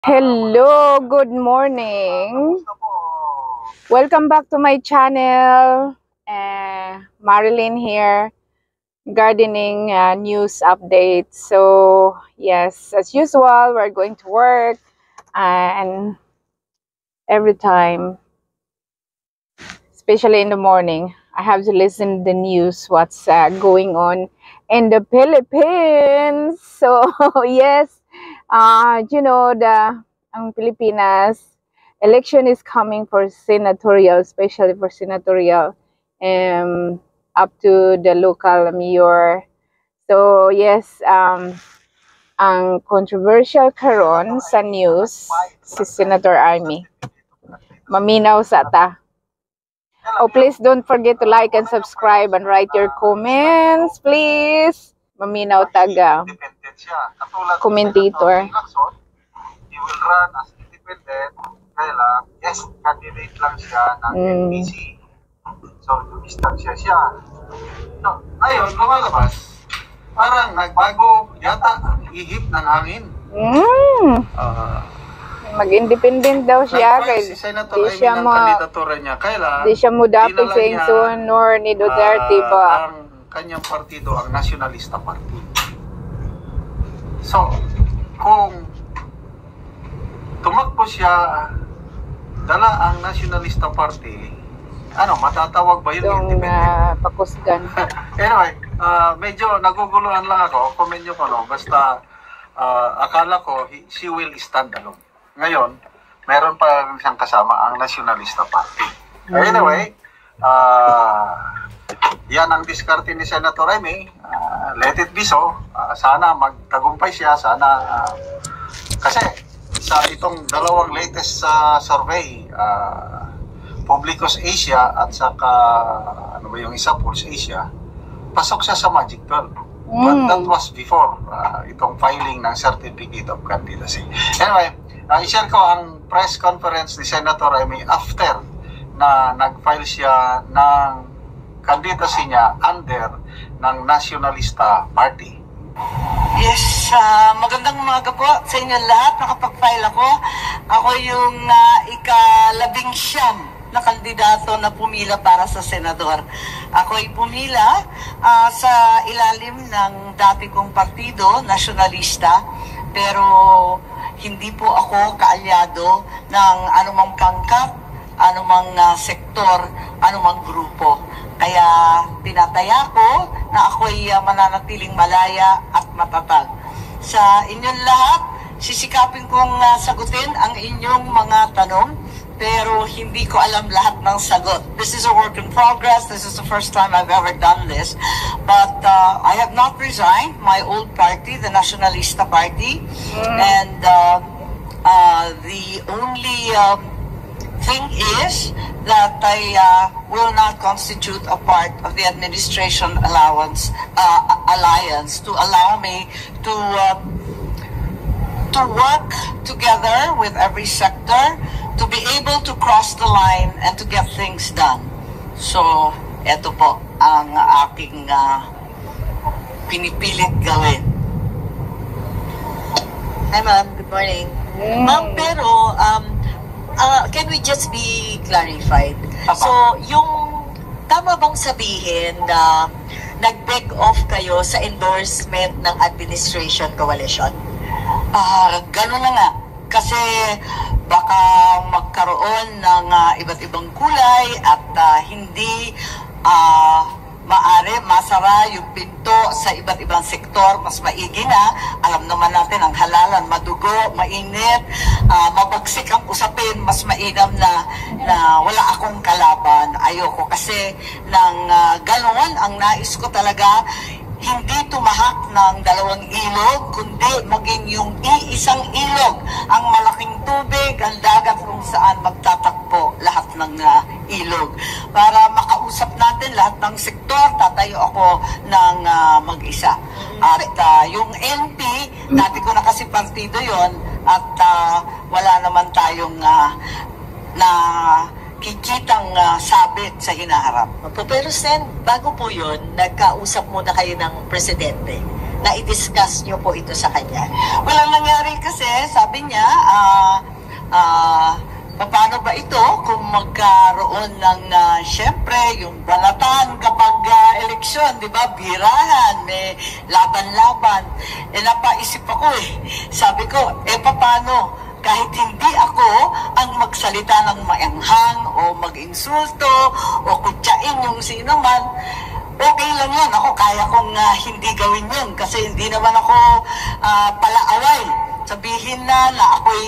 Hello, good morning. Welcome back to my channel. Marilyn here, gardening news update. So, yes, as usual, we're going to work and every time, especially in the morning, I have to listen to the news, what's going on in the Philippines. So, yes, ang Pilipinas, election is coming for senatorial, especially for senatorial, up to the local mayor. So, yes, ang controversial karon sa news, si Senator Amy. Maminaw sa ta. Oh, please don't forget to like and subscribe and write your comments, please. Maminaw taga commentator. He will run as independent. Kaya lang, yes, candidate lang siya ng NPC. So, dumistansya siya. So, ayun, lumalabas. Parang nagbago yata ang ihip ng hangin. Mag-independent daw siya kay si Senator Amy ng kandidatura niya. Kailan di siya mudapig sa Insun nor ni Duterte ba? Ang kanyang partido ang Nacionalista Party. So, kung tumakbo siya, dala ang Nacionalista Party, matatawag ba yun independent? Pakusgan. Anyway, medyo naguguluhan lang ako. Comment nyo ko, basta akala ko she will stand alone. Ngayon, meron pa siyang kasama ang Nacionalista Party. Anyway, yan ang diskarte ni Senator Amy. Let it be so. Sana magtagumpay siya. Sana, kasi sa itong dalawang latest survey, Publicus Asia at saka, yung isa, Pulse Asia, pasok siya sa Magic 12. But that was before itong filing ng Certificate of Candidacy. Anyway, i-share ko ang press conference ni Senator Amy after na nag-file siya ng candidacy niya under ng Nacionalista Party. Yes, magandang umaga po sa inyo lahat. Nakapag-file ako. Ako yung ika-19 na kandidato na pumila para sa senador. Ako ay pumila sa ilalim ng dati kong partido, Nacionalista, pero hindi po ako kaalyado ng anumang pangkat, anumang sektor, anumang grupo. Kaya tinataya ko na ako'y mananatiling malaya at matatag. Sa inyong lahat, sisikapin kong sagutin ang inyong mga tanong, pero hindi ko alam lahat ng sagot. This is a work in progress. This is the first time I've ever done this. But I have not resigned my old party, the Nacionalista Party. And the only thing is that I will not constitute a part of the administration alliance to allow me to work together with every sector to be able to cross the line and to get things done. So, eto po ang aking pinipilit gawin. Hi ma'am, good morning. Ma'am, pero can we just be clarified? So, yung tama bang sabihin na nag-back off kayo sa endorsement ng administration coalition? Gano'n na nga. Kasi baka magkaroon ng iba't ibang kulay at hindi masara yung pinto sa iba't ibang sektor, mas maigi na. Alam naman natin ang halalan, madugo, mainit, mabagsik ang usapin, mas mainam na wala akong kalaban. Ayoko kasi ng ganoon, ang nais ko talaga, hindi tumahak ng dalawang ilog, kundi maging yung iisang ilog, ang malaking tubig, ang dagat kung saan magtatakbo lahat ng ilog. Para makausap natin lahat ng sektor, tatayo ako ng mag-isa. At yung NP, dati ko na kasi partido yon at wala naman tayong kikitang sabit sa hinaharap. Pero Sen, bago po yun, nagkausap muna kayo ng presidente. na i-discuss nyo po ito sa kanya? Walang nangyari kasi, sabi niya, paano ba ito kung magkaroon ng, syempre, yung banatan kapag eleksyon, di ba, birahan, may laban-laban. Napaisip ako sabi ko, paano? Kahit hindi ako ang magsalita ng maanghang o mag-insulto o kutsain yung sino man, okay lang yan. Ako, kaya kong hindi gawin yun kasi hindi naman ako palaaway. Sabihin na ako'y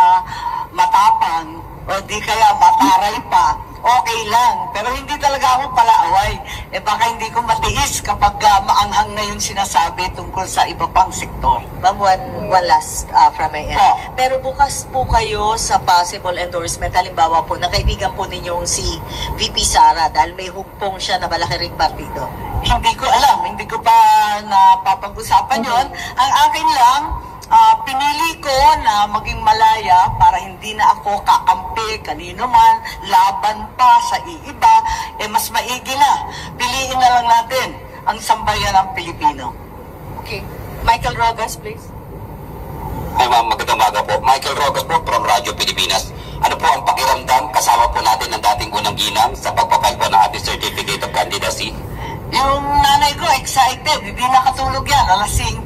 matapang o di kaya mataray pa, okay lang. Pero hindi talaga ako palaaway. Baka hindi ko matiis kapag maanghang na yung sinasabi tungkol sa iba pang sektor. Ma'am, one last from my end. Pero bukas po kayo sa possible endorsement, halimbawa po, na kaibigan po ninyong si VP Sara dahil may hugpong siya na malaki ring partido. Hindi ko alam, hindi ko pa napapag-usapan yon. Ang akin lang, pinili ko na maging malaya para hindi na ako kakampi kanino man, laban pa sa iiba, mas maigi na. Piliin na lang natin ang sambayan ng Pilipino. Okay. Michael Rogas, please. Hi ma'am, magandang umaga po. Michael Rogas po from Radyo Pilipinas. Ano po ang pakiramdam kasama po natin ng dating unang ginang sa pagpapile po ng ating Certificate of Candidacy? Yung nanay ko, excited. Hindi nakatulog yan. Alas 5,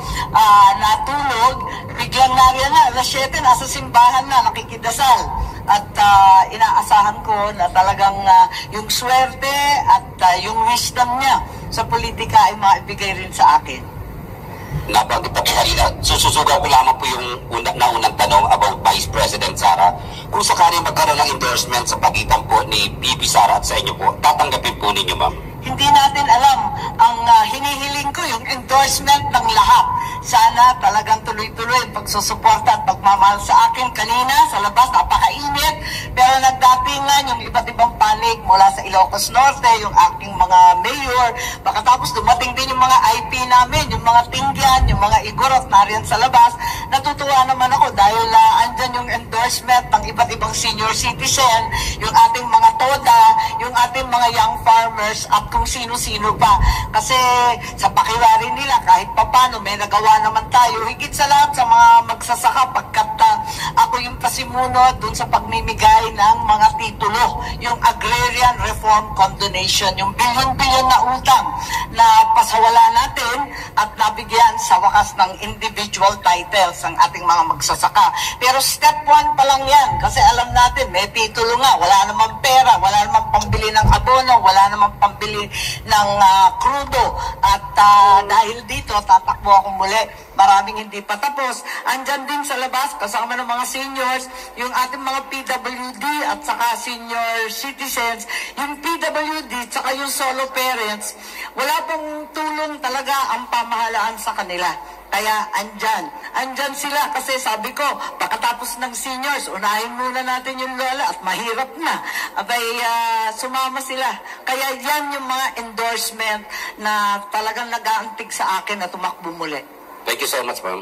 natulog. Biglang nariyan na. Alas 7, nasa simbahan na, nakikidasal. At inaasahan ko na talagang yung swerte at yung wisdom niya sa politika ay maibigay rin sa akin. Nabanggit na po kanina, sususugan ko lamang po yung unang tanong about Vice President Sara. Kung sakali magkaroon ng endorsement sa pagitan po ni VP Sara at sa inyo po, tatanggapin po ninyo ma'am? Hindi natin alam. Ang hinihiling ko yung endorsement ng lahat. Sana talagang tuloy-tuloy pagsusuporta at pagmamahal sa akin. Kanina sa labas napakainit, pero nagdatingan yung iba't ibang panig mula sa Ilocos Norte, yung aking mga mayor. Baka tapos dumating din yung mga IP namin, yung mga tingyan, yung mga igorot nariyan sa labas. Natutuwa naman ako dahil andyan yung endorsement ng iba't ibang senior citizen, yung ating mga TODA, yung ating mga young farmers at kung sino-sino pa. Kasi sa pakiwari nila kahit papano may nagawa naman tayo. Higit sa lahat sa mga magsasaka pagkat ako yung pasimuno dun sa pagmimigay ng mga titulo. Yung Agrarian Reform Condonation, yung bilyon-bilyon na utang na pasawala natin at nabigyan sa wakas ng individual titles ang ating mga magsasaka. Pero step 1 pa lang yan kasi alam natin may titulo nga. Wala namang pera, wala namang pambili ng abono, wala namang pambili ng krudo. At dahil dito, tatakbo ako muli. Maraming hindi pa tapos. Andyan din sa labas, kasama ng mga seniors, yung ating mga PWD at saka senior citizens. Yung PWD at saka yung solo parents, wala pong tulong talaga ang pamahalaan sa kanila. Kaya andyan sila kasi sabi ko, pagkatapos ng seniors, unahin muna natin yung lola at mahirap na. Abay, sumama sila. Kaya yan yung mga endorsement na talagang nag-aantig sa akin na tumakbo muli. Thank you so much ma'am.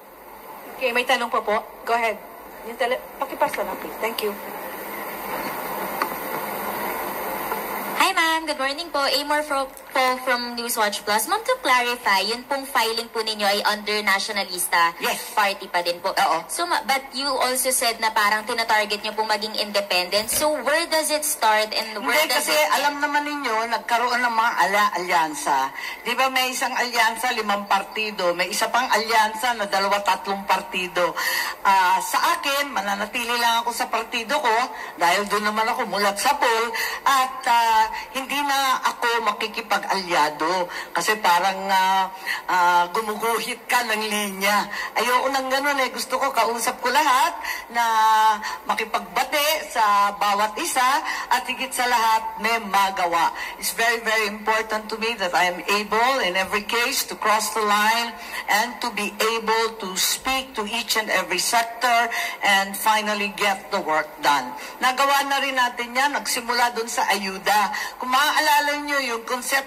Okay, may tanong pa po. Go ahead. Pakipasa lang please. Thank you. Hi ma'am, good morning po. Amor from Newswatch Plus. Ma'am, to clarify, yun pong filing po ninyo ay under nationalista party pa din po. Oo. So, but you also said na parang tinatarget nyo pong maging independent. So, where does it start and where Hindi, does kasi alam naman ninyo, nagkaroon ng mga alyansa. Di ba may isang alyansa, 5 partido. May isa pang alyansa na 2-3 partido. Sa akin, mananatili lang ako sa partido ko dahil doon naman ako mulat sa poll at hindi na ako makikipag-alyado kasi parang gumuguhit ka ng linya. Ayoko nang ganun eh. Gusto ko kausap ko lahat na makipagbate sa bawat isa at higit sa lahat may magawa. It's very, very important to me that I am able in every case to cross the line and to be able to speak to each and every sector and finally get the work done. Nagawa na rin natin yan. Nagsimula dun sa ayuda. Kung maaalala nyo yung konsepto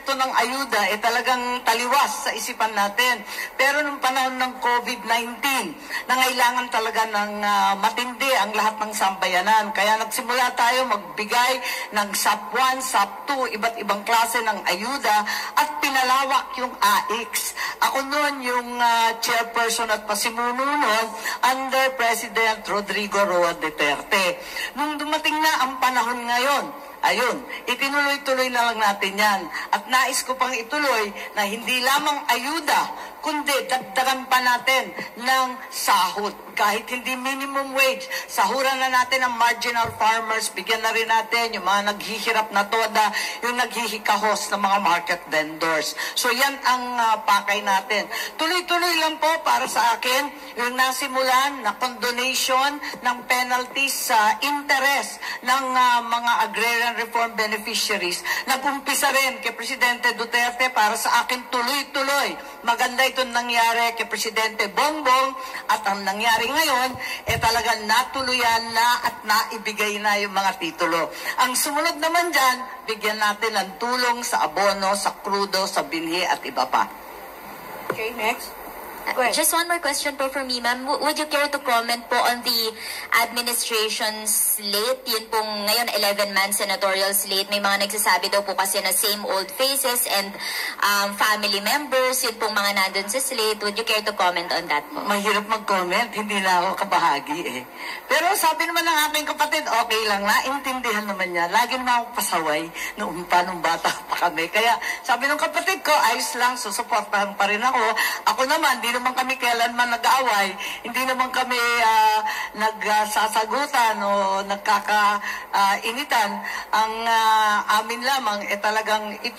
konsepto ng ayuda talagang taliwas sa isipan natin. Pero nung panahon ng COVID-19, nangailangan talaga ng matindi ang lahat ng sambayanan. Kaya nagsimula tayo magbigay ng SAP 1, SAP 2, iba't ibang klase ng ayuda at pinalawak yung AIX. Ako noon yung chairperson at pasimuno noon under President Rodrigo Roa Duterte. Nung dumating na ang panahon ngayon, ayun, itinuloy-tuloy na lang natin yan. At nais ko pang ituloy na hindi lamang ayuda, kundi dagdagan pa natin ng sahod. Kahit hindi minimum wage, sahuran na natin ang marginal farmers, bigyan na rin natin yung mga naghihirap na toda, yung naghihikahos ng mga market vendors. So yan ang pakay natin. Tuloy-tuloy lang po para sa akin, yung nasimulan na condonation ng penalties sa interest ng mga agrarian reform beneficiaries. Nag-umpisa rin kay Presidente Duterte, para sa akin tuloy-tuloy. Maganda itong nangyari kay Presidente Bongbong, at ang nangyari ngayon, talagang natuluyan na at naibigay na yung mga titulo. Ang sumunod naman dyan, bigyan natin ng tulong sa abono, sa krudo, sa binhi at iba pa. Okay, next. Just one more question po from me, ma'am. Would you care to comment po on the administration's slate? Yun pong ngayon 11-man senatorial slate. May mga nagsasabi daw po kasi na same old faces and family members. Yun pong mga nandun sa slate. Would you care to comment on that po? Mahirap mag-comment. Hindi na ako kabahagi Pero sabi naman ng aking kapatid, okay lang, naintindihan naman niya. Lagi naman ako pasaway nung bata pa kami. Kaya sabi ng kapatid ko, ayos lang, susuportahan pa rin ako. Ako naman, di naman kami kailanman nag-aaway, hindi naman kami nagsasagutan o nagkakainitan. Ang amin lamang talagang ito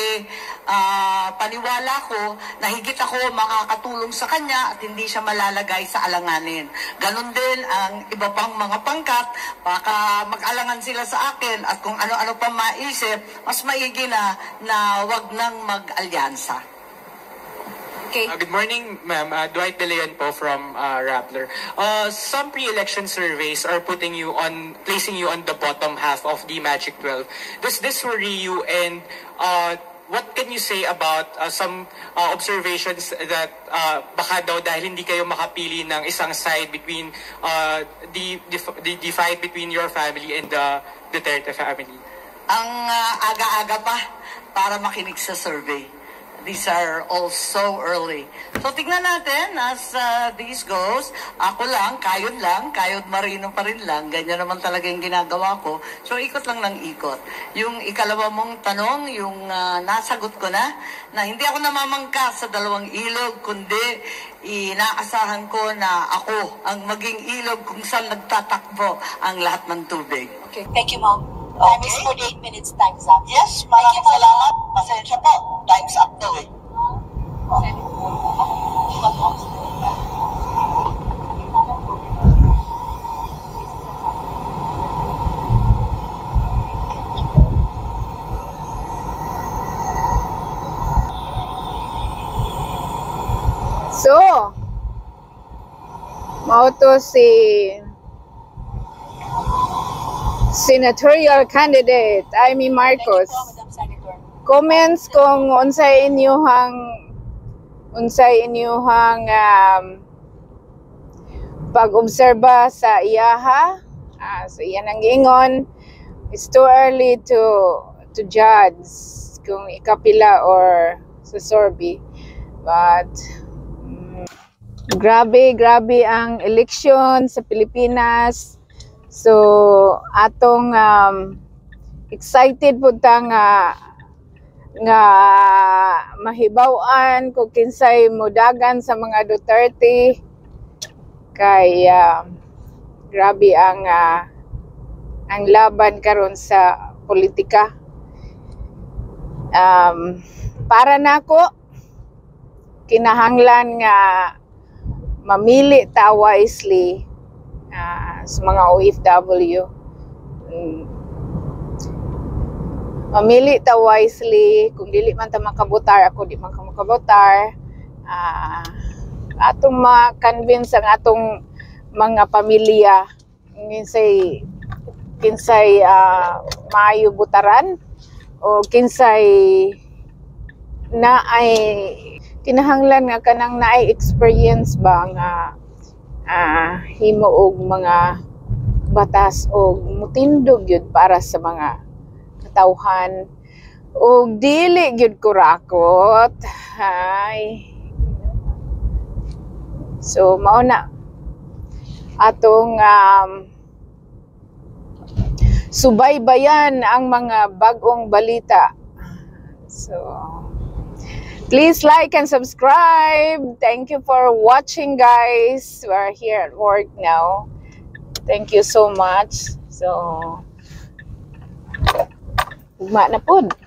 paniwala ko na higit ako makakatulong sa kanya at hindi siya malalagay sa alanganin. Ganon din ang iba pang mga pangkat, baka mag-alangan sila sa akin at kung ano-ano pa maisip, mas maigi na wag nang mag-alyansa. Okay. Good morning, ma'am. Dwight De Leon po from Rappler. Some pre-election surveys are placing you on the bottom half of the Magic 12. Does this worry you? And what can you say about some observations that baka daw dahil hindi kayo makapili ng isang side between the fight between your family and the Duterte family? Ang aga-aga pa para makinig sa survey. These are all so early. So tignan natin as this goes. Ako lang, kayod marino pa rin lang. Ganyan naman talaga yung ginagawa ko. So ikot lang ng ikot. Yung ikalawa mong tanong, yung nasagot ko na hindi ako namamangka sa dalawang ilog, kundi inaasahan ko na ako ang maging ilog kung saan nagtatakbo ang lahat ng tubig. Okay. Thank you, ma'am. Time is 48 minutes. Time's up. Yes, maraming salamat. Pasensya po. Time's up daw So, mauto si senatorial candidate Amy Marcos. Comments kung unsay inyuhang pag-obserba sa iyaha. So iyan ang giingon, it's too early to judge kung ikapila or susorbi. But grabe ang eleksyon sa Pilipinas. So atong excited po ta nga mahibaw-an kung kinsay modagan sa mga Duterte kay grabe ang laban karon sa politika. Para nako kinahanglan nga mamili ta wisely sa mga OFW. Mamili ta wisely. Kung dili man ta makabotar, ako di man ka makabotar. Atong ma-convince ang atong mga pamilya kinsay maayo butaran o kinsay na ay kinahanglan nga kanang naay experience ba nga himo og mga batas og mutindog yun para sa mga katawhan og dili gyud kurakot. Hay. So mao na atong subaybayan ang mga bagong balita. So please like and subscribe. Thank you for watching, guys. We're here at work now. Thank you so much. So ugma na pod.